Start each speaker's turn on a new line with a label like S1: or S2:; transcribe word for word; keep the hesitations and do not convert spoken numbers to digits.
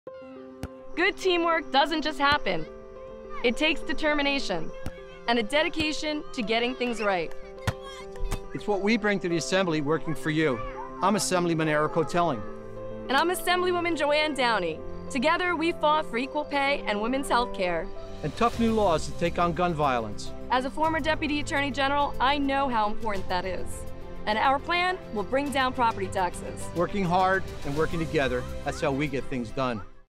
S1: Good teamwork doesn't just happen. It takes determination and a dedication to getting things right.
S2: It's what we bring to the Assembly working for you. I'm Assemblyman Eric Hotelling.
S1: And I'm Assemblywoman Joanne Downey. Together, we fought for equal pay and women's health care.
S2: And tough new laws to take on gun violence.
S1: As a former Deputy Attorney General, I know how important that is. And our plan will bring down property taxes.
S2: Working hard and working together, that's how we get things done.